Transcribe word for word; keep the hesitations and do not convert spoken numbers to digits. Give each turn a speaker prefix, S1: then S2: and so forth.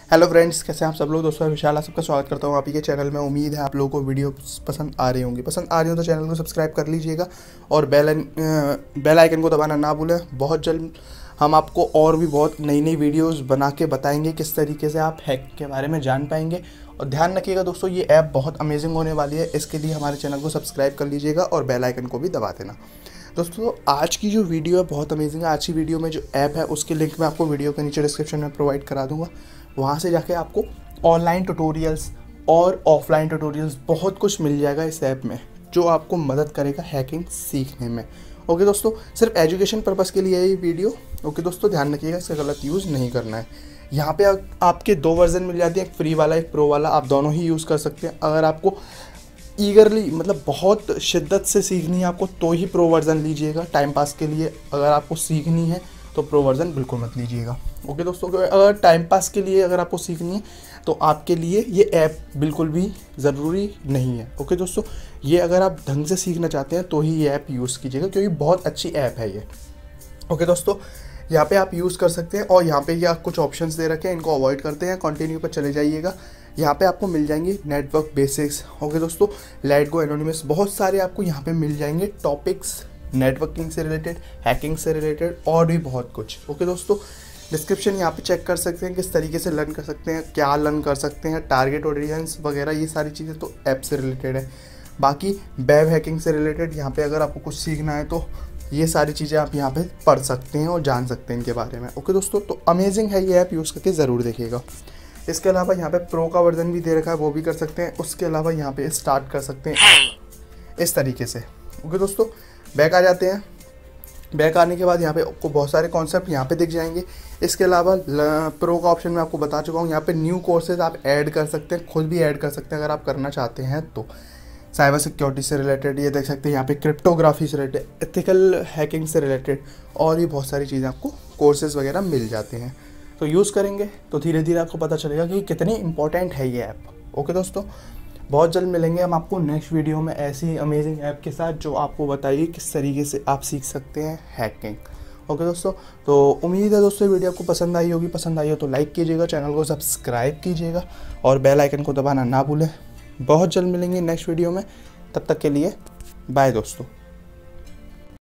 S1: Hello friends, कैसे हैं आप सब लोग। दोस्तों मैं विशाल, आप सबका स्वागत करता हूं आप ही के चैनल में। उम्मीद है आप लोगों को वीडियो पसंद आ रही होंगी। पसंद आ रही हो तो चैनल को सब्सक्राइब कर लीजिएगा और बेल बेल आइकन को दबाना ना भूलें। बहुत जल्द हम आपको और भी बहुत नई नई वीडियोस बना के बताएंगे किस तरीके से आप हैक के बारे में जान पाएंगे। और ध्यान रखिएगा दोस्तों, ये ऐप बहुत अमेजिंग होने वाली है। इसके लिए हमारे चैनल को सब्सक्राइब कर लीजिएगा और बेल आइकन को भी दबा देना। दोस्तों आज की जो वीडियो है बहुत अमेजिंग है। आज की वीडियो में जो ऐप है उसके लिंक मैं आपको वीडियो के नीचे डिस्क्रिप्शन में प्रोवाइड करा दूंगा। वहाँ से जाके आपको ऑनलाइन ट्यूटोरियल्स और ऑफलाइन ट्यूटोरियल्स बहुत कुछ मिल जाएगा इस ऐप में, जो आपको मदद करेगा हैकिंग सीखने में। ओके दोस्तों, सिर्फ एजुकेशन पर्पज़ के लिए है ये वीडियो। ओके दोस्तों, ध्यान रखिएगा, इसका गलत यूज़ नहीं करना है। यहाँ पे आपके दो वर्जन मिल जाते हैं, एक फ्री वाला एक प्रो वाला। आप दोनों ही यूज़ कर सकते हैं। अगर आपको ईगरली मतलब बहुत शिद्दत से सीखनी है आपको तो ही प्रो वर्जन लीजिएगा टाइम पास के लिए। अगर आपको सीखनी है तो प्रो वर्जन बिल्कुल मत लीजिएगा। ओके दोस्तों, अगर टाइम पास के लिए अगर आपको सीखनी है तो आपके लिए ये ऐप बिल्कुल भी ज़रूरी नहीं है। ओके दोस्तों, ये अगर आप ढंग से सीखना चाहते हैं तो ही ये ऐप यूज़ कीजिएगा, क्योंकि बहुत अच्छी ऐप है ये। ओके दोस्तों, यहाँ पे आप यूज़ कर सकते हैं और यहाँ पे ये कुछ ऑप्शंस दे रखे हैं, इनको अवॉइड करते हैं। कंटिन्यू पर चले जाइएगा। यहाँ पे आपको मिल जाएंगे नेटवर्क बेसिक्स। ओके दोस्तों, लेट गो एनोनिमस, बहुत सारे आपको यहाँ पे मिल जाएंगे टॉपिक्स नेटवर्किंग से रिलेटेड, हैकिंग से रिलेटेड और भी बहुत कुछ। ओके दोस्तों, डिस्क्रिप्शन यहाँ पे चेक कर सकते हैं किस तरीके से लर्न कर सकते हैं, क्या लर्न कर सकते हैं, टारगेट ऑडियंस वगैरह, ये सारी चीज़ें तो ऐप से रिलेटेड है। बाकी वेब हैकिंग से रिलेटेड यहाँ पे अगर आपको कुछ सीखना है तो ये सारी चीज़ें आप यहाँ पे पढ़ सकते हैं और जान सकते हैं इनके बारे में। ओके दोस्तों, तो अमेजिंग है ये ऐप, यूज़ करके ज़रूर देखिएगा। इसके अलावा यहाँ पे प्रो का वर्जन भी दे रखा है, वो भी कर सकते हैं। उसके अलावा यहाँ पे स्टार्ट कर सकते हैं इस तरीके से। ओके दोस्तों, बैक आ जाते हैं। बैक आने के बाद यहाँ पे आपको बहुत सारे कॉन्सेप्ट यहाँ पे दिख जाएंगे। इसके अलावा प्रो का ऑप्शन मैं आपको बता चुका हूँ। यहाँ पे न्यू कोर्सेज आप ऐड कर सकते हैं, खुद भी ऐड कर सकते हैं अगर आप करना चाहते हैं तो। साइबर सिक्योरिटी से रिलेटेड ये देख सकते हैं, यहाँ पे क्रिप्टोग्राफी से रिलेटेड, एथिकल हैकिंग से रिलेटेड और भी बहुत सारी चीज़ें आपको कोर्सेज वगैरह मिल जाते हैं। तो यूज़ करेंगे तो धीरे धीरे आपको पता चलेगा कि कितनी इंपॉर्टेंट है ये ऐप। ओके दोस्तों, बहुत जल्द मिलेंगे हम आपको नेक्स्ट वीडियो में ऐसी अमेजिंग ऐप के साथ, जो आपको बताइए किस तरीके से आप सीख सकते हैं हैकिंग। ओके दोस्तों, तो उम्मीद है दोस्तों वीडियो आपको पसंद आई होगी। पसंद आई हो तो लाइक कीजिएगा, चैनल को सब्सक्राइब कीजिएगा और बेल आइकन को दबाना ना भूलें। बहुत जल्द मिलेंगे नेक्स्ट वीडियो में, तब तक के लिए बाय दोस्तों।